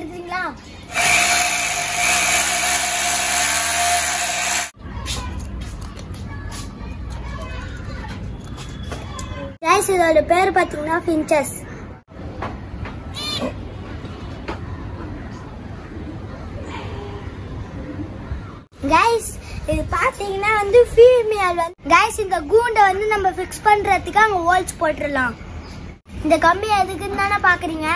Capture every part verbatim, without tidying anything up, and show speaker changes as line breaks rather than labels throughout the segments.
எடுக்கிறீங்களா? गाइस இதோட பேர் பாத்தீங்கன்னா finches. गाइस இது பாத்தீங்கன்னா வந்து ஃபீமேல் வந்து गाइस இந்த கூண்டை வந்து நம்ம ஃபிக்ஸ் பண்றதுக்கு அங்க ஹோல்ஸ் போட்டுறலாம். இந்த கம்பி எதுக்குன்னு தான பாக்குறீங்க?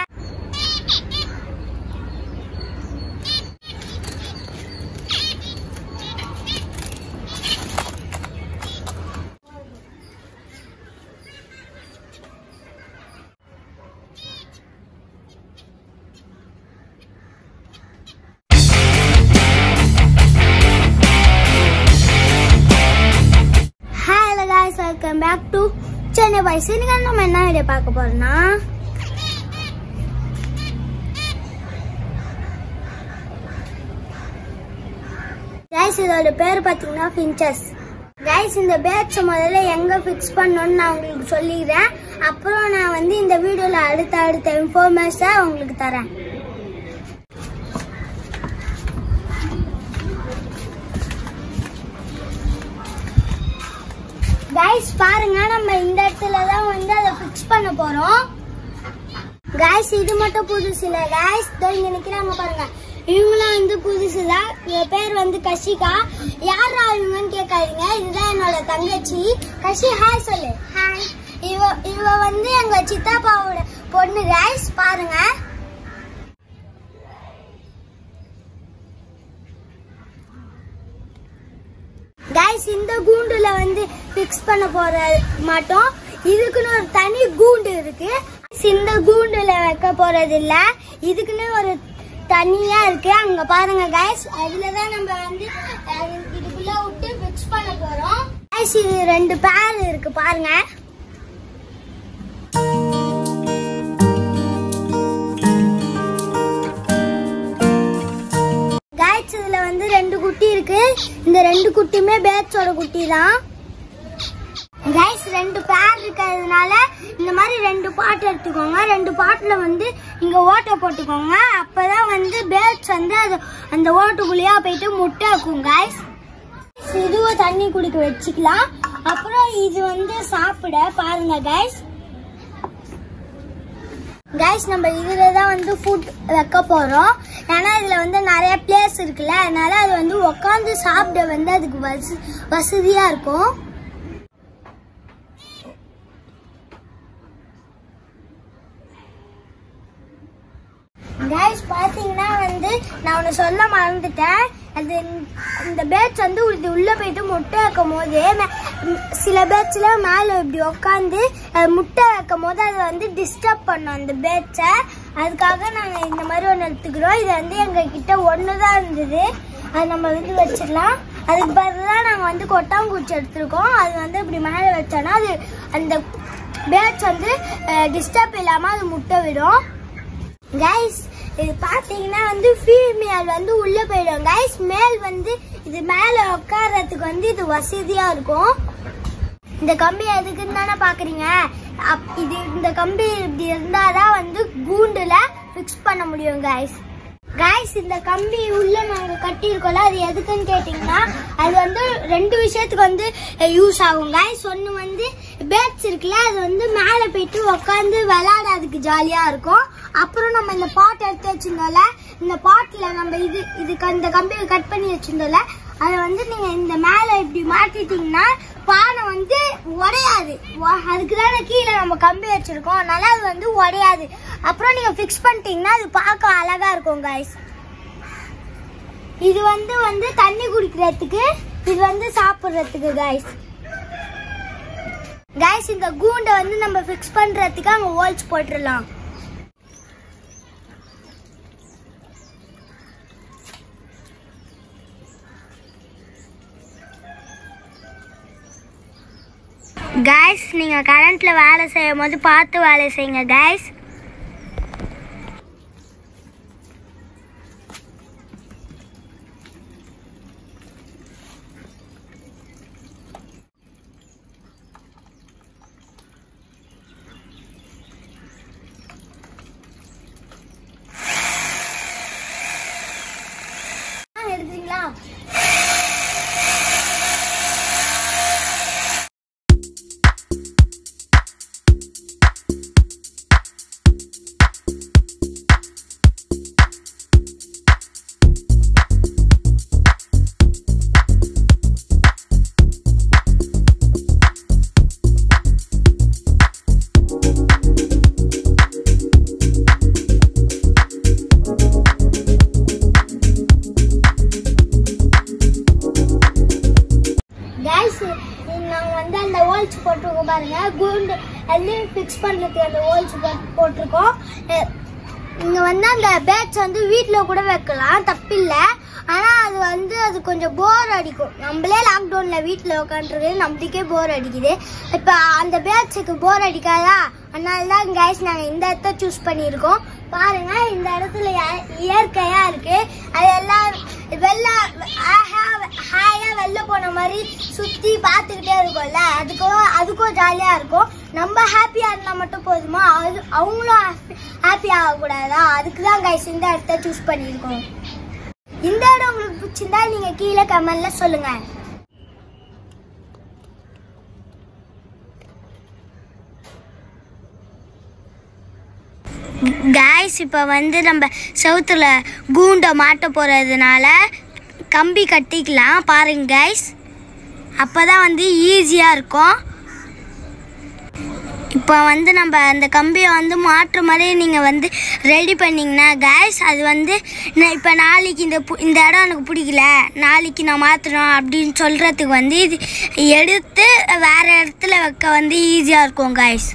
Welcome back to Chennai Boys. இன்னைக்கு நம்ம என்ன வீடியோ பார்க்க போறோம்னா गाइस இதோட பேர் பாத்தீங்கன்னா finches. गाइस இந்த பேட்ஸ் முதல்ல எங்க ஃபிக்ஸ் பண்ணனும்னு நான் உங்களுக்கு சொல்லிறேன். அப்புறம் நான் வந்து இந்த வீடியோல அடுத்த அடுத்த இன்ஃபர்மேஷன் உங்களுக்கு தரேன். गाइस பாருங்க நம்ம இந்த இடத்துல தான் வந்து அத ஃபிக்ஸ் பண்ண போறோம். गाइस இது மட்டும் புதுசு இல்ல. गाइस இங்க நிக்கறாங்க பாருங்க. இவங்கலாம் வந்து புதுசு தான். இவ பேர் வந்து கஷிகா. யாரா இவங்கன்னு கேட்காதீங்க. இதுதான் என்னோட தங்கச்சி. கஷி ஹாய் சொல்லு. ஹாய். இவ இவ வந்து எங்க சித்தாப்பாவோட பொண்ணு. गाइस பாருங்க. गाइस இந்த கூண்டுல வந்து ஃபிக்ஸ் பண்ண போற மாட்டோம். இதுக்குன்னு ஒரு தனி கூண்டு இருக்கு. இந்த கூண்டுல வைக்க போறது இல்ல. இதுக்குன்னு ஒரு தனியா இருக்கு. அங்க பாருங்க गाइस. அதுல தான் நம்ம வந்து இதுக்குள்ள விட்டு ஃபிக்ஸ் பண்ண போறோம். गाइस இது ரெண்டு பேர் இருக்கு பாருங்க. गाइस இதுல வந்து ரெண்டு குட்டி இருக்கு. இந்த ரெண்டு குட்டியுமே பேட்ஸோட குட்டி தான். गाइस ரெண்டு பேர் இருக்கிறதுனால இந்த மாதிரி ரெண்டு பாட் எடுத்துக்கோங்க. ரெண்டு பாட்ல வந்து இங்க ஓட்டை போட்டுக்கோங்க. அப்பதான் வந்து பேட்ஸ் வந்து அது அந்த ஓட்டுக்குள்ளேயே போயிட்டு முட்டை வைக்கும். गाइस இதுவ தண்ணி குடிக்க வச்சுக்கலாம். அப்புறம் இது வந்து சாப்பிட பாருங்க गाइस. गाइस நம்ம இதுல தான் வந்து ஃபுட் வைக்க போறோம். ஏன்னா இதுல வந்து நிறைய பிளேஸ் இருக்குல்ல. அதனால அது வந்து உட்காந்து சாப்பிட வந்து அதுக்கு வசதியா இருக்கும். गाइस பாத்தீங்கன்னா வந்து நான் ஒன்னு சொல்ல மறந்துட்டேன். அது இந்த பேட்ஸ் வந்து உள்ள போயிட்டு முட்டை வைக்கும் போது சில பேட்ஸ்ல மேல இப்படி உட்காந்து முட்டை வைக்கும் போது அது வந்து டிஸ்டர்ப் பண்ணும் அந்த பேட்ஸை. அதுக்காக நாங்க இந்த மாதிரி ஒன்று எடுத்துக்கிறோம். இது வந்து எங்க கிட்ட ஒண்ணுதான் இருந்தது. அது நம்ம வந்து வச்சிடலாம். அதுக்கு பதிலாக நாங்க வந்து கொட்டாங்குச்சி எடுத்திருக்கோம். அது வந்து இப்படி மேல வச்சோம்னா அது அந்த பேட்ஸ் வந்து டிஸ்டர்ப் இல்லாம அது முட்டை விடும். गाइस இது பாத்தீங்கன்னா வந்து ஃபீமேல் வந்து உள்ள போயிடும். गाइस மேல் வந்து இது மேல உட்கார்றதுக்கு வந்து இது வசதியா இருக்கும். இந்த கம்பி எதுக்குன்னு தானே பாக்குறீங்க? இது இந்த கம்பி இப்படி இருந்தாதான் வந்து கூண்டுல ஃபிக்ஸ் பண்ண முடியும். गाइस गाइस இந்த கம்பி உள்ள நாங்க கட்டி இருக்கோம்ல அது எதுக்குன்னு கேட்டீங்கன்னா அது வந்து ரெண்டு விஷயத்துக்கு வந்து யூஸ் ஆகும். गाइस ஒன்னு வந்து பேட்ஸ் இருக்குல்ல அது வந்து மேல போயிட்டு உட்காந்து விளையாடாதுக்கு ஜாலியா இருக்கும். அப்புறம் நம்ம இந்த பாட் எடுத்து வச்சிருந்தோம்ல இந்த பாட்ல நம்ம இது இதுக்கு அந்த கம்பியை கட் பண்ணி வச்சிருந்தோம்ல அதை வந்து நீங்க இந்த மேல இப்படி மாட்டிட்டீங்கன்னா பானை வந்து உடையாது. அதுக்குதான் கீழே நம்ம கம்பி வச்சிருக்கோம். அதனால அது வந்து உடையாது. அப்புறம் நீங்க பிக்ஸ் பண்ணிட்டீங்கன்னா அது பார்க்க அழகா இருக்கும். गाइस இது வந்து வந்து தண்ணி குடிக்கிறதுக்கு இது வந்து சாப்பிடுறதுக்கு. गाइस गाइस இந்த கூண்டை வந்து நம்ம பிக்ஸ் பண்றதுக்கு அங்க ஹோல்ஸ் போட்டுறலாம். गाइस நீங்க கரண்ட்ல வேலை செய்யும்போது பார்த்து வேலை செய்யுங்க. गाइस பார்க்கலாம். நாங்கள் வந்து அந்த ஹோல்ஸ் போட்டிருக்கோம் பாருங்க, கூண்டு எல்லாம் ஃபிக்ஸ் பண்ணுறதுக்கு அந்த ஹோல்ஸ் போட்டிருக்கோம். இங்கே வந்து அந்த பேட்ஸ் வந்து வீட்டில் கூட வைக்கலாம், தப்பில்லை. ஆனால் அது வந்து அது கொஞ்சம் போர் அடிக்கும். நம்மளே லாக்டவுனில் வீட்டில் உட்காந்துருக்கு, நம்மளுக்கே போர் அடிக்குது. இப்போ அந்த பேட்ஸுக்கு போர் அடிக்காதா, அதனால தான் கைஸ் நாங்கள் இந்த இடத்த சூஸ் பண்ணியிருக்கோம். பாருங்க, இந்த இடத்துல இயற்கையா இருக்கு. அதெல்லாம் வெள்ள ஹாயா வெளில போன மாதிரி சுத்தி பார்த்துக்கிட்டே இருக்கோம்ல, அதுக்கும் அதுக்கும் ஜாலியா இருக்கும். நம்ம ஹாப்பியா இருந்தா மட்டும் போதுமா, அது அவங்களும் ஹாப்பி ஆகக்கூடாதா, அதுக்கு தான் கைஸ் இந்த இடத்த சூஸ் பண்ணியிருக்கோம். இந்த இடம் உங்களுக்கு பிடிச்சிருந்தா நீங்க கீழே கமெண்ட்ல சொல்லுங்க. கைஸ் இப்போ வந்து நம்ம செவுத்துல கூண்டை மாட்ட போகிறதுனால கம்பி கட்டிக்கலாம். பாருங்க கைஸ், அப்போ தான் வந்து ஈஸியாக இருக்கும். இப்போ வந்து நம்ம அந்த கம்பியை வந்து மாட்டுற மாதிரி நீங்கள் வந்து ரெடி பண்ணிங்கன்னா கைஸ், அது வந்து இப்போ நாளைக்கு இந்த இந்த இடம் எனக்கு பிடிக்கல, நாளைக்கு நான் மாற்றணும் அப்படின்னு சொல்கிறதுக்கு வந்து இது எடுத்து வேறு இடத்துல வைக்க வந்து ஈஸியாக இருக்கும் கைஸ்.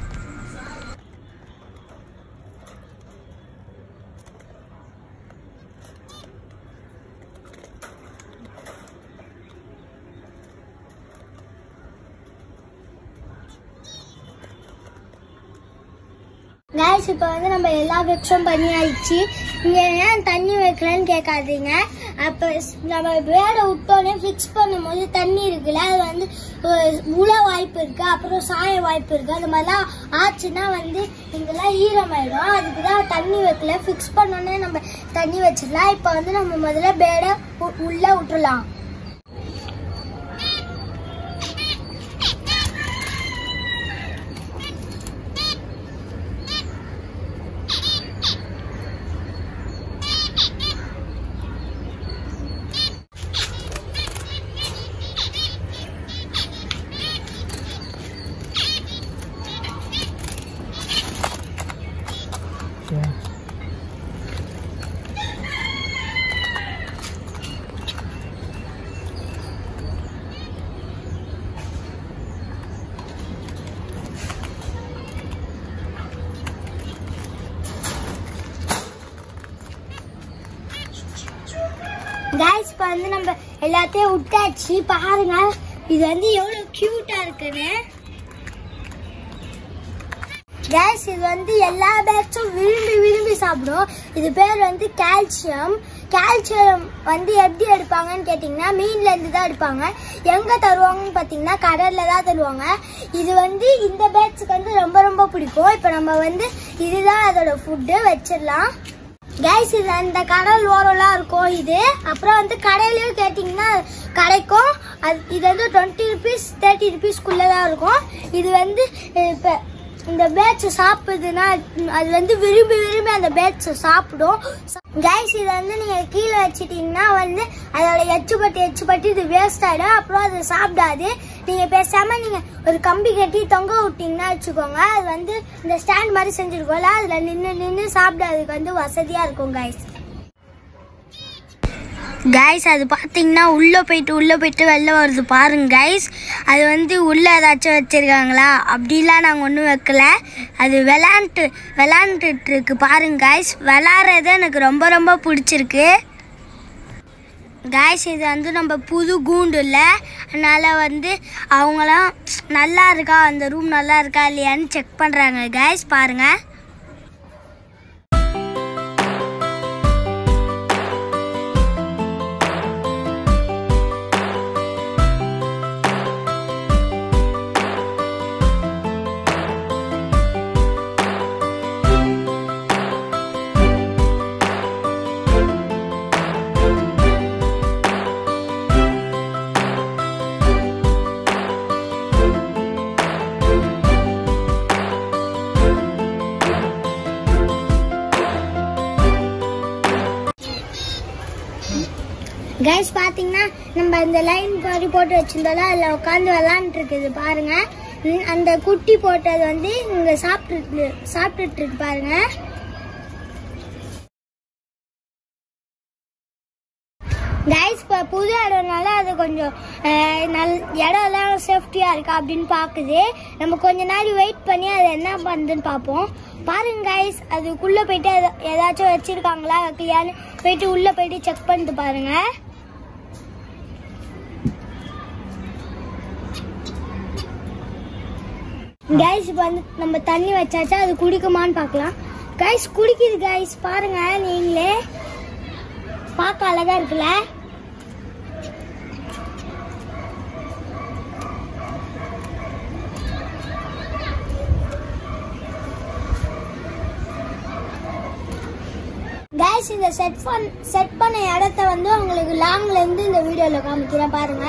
கைஸ் இப்போ வந்து நம்ம எல்லா வெக்ஸும் பண்ணி ஆயிடுச்சு. இங்கே ஏன் தண்ணி வைக்கலன்னு கேட்காதீங்க. அப்போ நம்ம வேடை விட்டோன்னே ஃபிக்ஸ் பண்ணும்போது தண்ணி இருக்குல்ல, அது வந்து உழ வாய்ப்பு இருக்குது, அப்புறம் சாய வாய்ப்பு இருக்குது. அது மாதிரிலாம் ஆச்சுன்னா வந்து இங்கெல்லாம் ஈரமாயிடும். அதுக்கு தான் தண்ணி வைக்கல, ஃபிக்ஸ் பண்ணோன்னே நம்ம தண்ணி வச்சிடலாம். இப்போ வந்து நம்ம முதல்ல பேடை உள்ளே விட்டுடலாம். கைஸ் இப்போ வந்து நம்ம எல்லாத்தையும் விட்டாச்சு. பாருங்க, இது வந்து எவ்வளவு கியூட்டா இருக்குன்னு. கைஸ் இது வந்து எல்லா பேட்ஸும் விரும்பி விரும்பி சாப்பிடும். இது பேர் வந்து கால்சியம். கால்சியம் வந்து எப்படி எடுப்பாங்கன்னு கேட்டிங்கன்னா மீன்ல இருந்து தான் எடுப்பாங்க. எங்க தருவாங்கன்னு பார்த்தீங்கன்னா கடல்ல தான் தருவாங்க. இது வந்து இந்த பேட்ஸுக்கு வந்து ரொம்ப ரொம்ப பிடிக்கும். இப்போ நம்ம வந்து இதுதான் அதோட ஃபுட்டு வச்சிடலாம். கைஸ் இது அந்த கடல் ஓரம்லாம் இருக்கும். இது அப்புறம் வந்து கடையிலயும் கேட்டிங்கன்னா கிடைக்கும். அது இது வந்து டுவெண்ட்டி ருபீஸ் தேர்ட்டி ருபீஸ்க்குள்ளே தான் இருக்கும். இது வந்து இப்போ இந்த பேட்ஸை சாப்பிடுதுன்னா அது வந்து விரும்பி விரும்பி அந்த பேட்ஸை சாப்பிடும். கைஸ் இதை வந்து நீங்கள் கீழே வச்சிட்டிங்கன்னா வந்து அதோட எச்சு பட்டு எச்சு பட்டு இது வேஸ்ட் ஆகிடும். அப்புறம் அதை சாப்பிடாது. நீங்கள் பேசாமல் நீங்கள் ஒரு கம்பி கட்டி தொங்க விட்டிங்கன்னா வச்சுக்கோங்க, அது வந்து இந்த ஸ்டாண்ட் மாதிரி செஞ்சுருக்கோம்ல, அதில் நின்று நின்று சாப்பிடாதுக்கு வந்து வசதியாக இருக்கும் கைஸ். கைஸ் அது பார்த்தீங்கன்னா உள்ளே போயிட்டு உள்ளே போயிட்டு வெளில வருது பாருங்க கைஸ். அது வந்து உள்ளே ஏதாச்சும் வச்சுருக்காங்களா, அப்படிலாம் நாங்கள் ஒன்றும் வைக்கல. அது விளாண்டுட்டு விளாண்டுட்டு இருக்கு பாருங்க கைஸ். விளாட்றது எனக்கு ரொம்ப ரொம்ப பிடிச்சிருக்கு கைஸ். இது வந்து நம்ம புது கூண்டு இல்லை, அதனால் வந்து அவங்களாம் நல்லா இருக்கா, அந்த ரூம் நல்லா இருக்கா இல்லையான்னு செக் பண்ணுறாங்க கைஸ். பாருங்கள். கைஸ் பாத்தீங்கன்னா நம்ம இந்த லைன் மாதிரி போட்டு வச்சிருந்தோம்ல அதுல உட்காந்து விளையாண்டுட்டு இருக்குது பாருங்க. அந்த குட்டி போட்டது வந்து இங்க சாப்பிட்டு சாப்பிட்டுட்டு இருக்கு பாருங்க. கைஸ் இப்போ புது இடம்னால அது கொஞ்சம் நல் இடம் எல்லாம் சேஃப்டியா இருக்கா அப்படின்னு பாக்குது. நம்ம கொஞ்ச நாள் வெயிட் பண்ணி அது என்ன பண்ணுதுன்னு பார்ப்போம். பாருங்க கைஸ், அதுக்குள்ள போயிட்டு ஏதாச்சும் வச்சிருக்காங்களா வைக்கலையான்னு போயிட்டு உள்ள போயிட்டு செக் பண்ணிட்டு பாருங்க. கைஸ் இப்போ வந்து நம்ம தண்ணி வச்சாச்சா அது குடிக்குமான்னு பார்க்கலாம். கைஸ் குடிக்குது கைஸ், பாருங்க நீங்களே பார்க்க அழகா இருக்குல்ல. கைஸ் இந்த செட் பண் செட் பண்ண இடத்த வந்து உங்களுக்கு லாங்ல இருந்து இந்த வீடியோல காமிக்கிறேன் பாருங்க.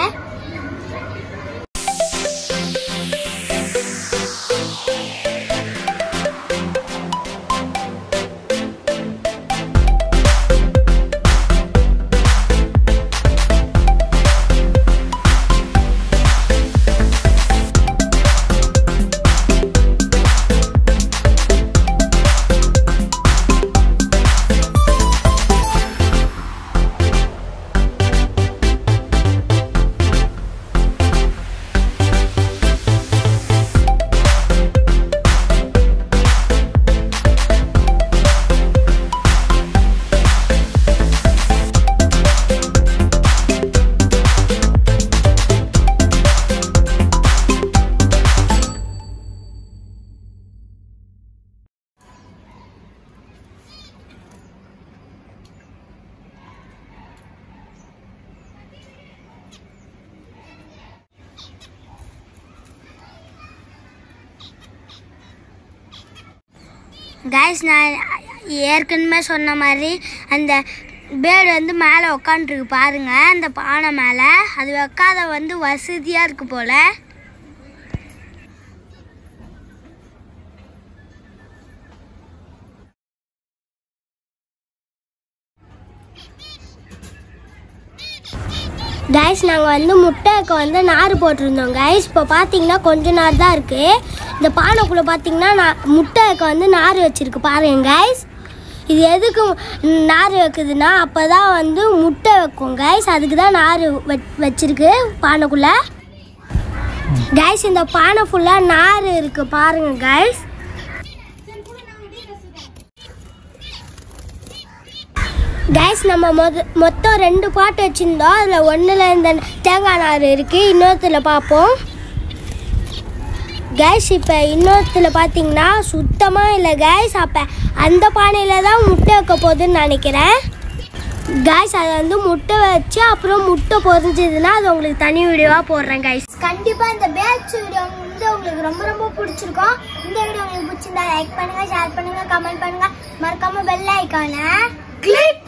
கைஸ் நான் ஏற்கனவே சொன்ன மாதிரி அந்த பேர்டு வந்து மேலே உக்காந்துருக்கு பாருங்க, அந்த பானை மேலே. அது வைக்காத வந்து வசதியாக இருக்கு போல. கைஸ் நாங்கள் வந்து முட்டைக்கு வந்து நார் போட்டிருந்தோம் கைஸ். இப்போ பார்த்தீங்கன்னா கொஞ்ச நார் தான் இருக்குது. இந்த பானைக்குள்ளே பார்த்தீங்கன்னா நான் முட்டைக்கு வந்து நார் வச்சுருக்கு பாருங்க கைஸ். இது எதுக்கு நார் வைக்குதுன்னா அப்போ தான் வந்து முட்டை வைக்கும் கைஸ், அதுக்கு தான் நார் வச்சிருக்கு பானைக்குள்ளே கைஸ். இந்த பானை ஃபுல்லாக நார் இருக்குது பாருங்க கைஸ். கைஸ் நம்ம மொத மொத்தம் ரெண்டு பாட்டு வச்சுருந்தோம். அதில் ஒன்றில் இந்த தேங்காய் நார் இருக்குது, இன்னொருத்தில் பார்ப்போம் கைஸ். இப்போ இன்னொருத்தில் பார்த்தீங்கன்னா சுத்தமாக இல்லை கைஸ். அப்போ அந்த பானையில் தான் முட்டை வைக்க போகுதுன்னு நினைக்கிறேன் கைஸ். அதை வந்து முட்டை வச்சு அப்புறம் முட்டை பொரிஞ்சதுன்னா அது உங்களுக்கு தனி வீடியோவாக போடுறேன் கைஸ். கண்டிப்பாக இந்த பேட்ச் வீடியோ வந்து உங்களுக்கு ரொம்ப ரொம்ப பிடிச்சிருக்கோம். இந்த வீடியோ உங்களுக்கு பிடிச்சிருந்தா லைக் பண்ணுங்கள், ஷேர் பண்ணுங்கள், கமெண்ட் பண்ணுங்கள், மறக்காமல் பெல் ஐக்கானை கிளிக்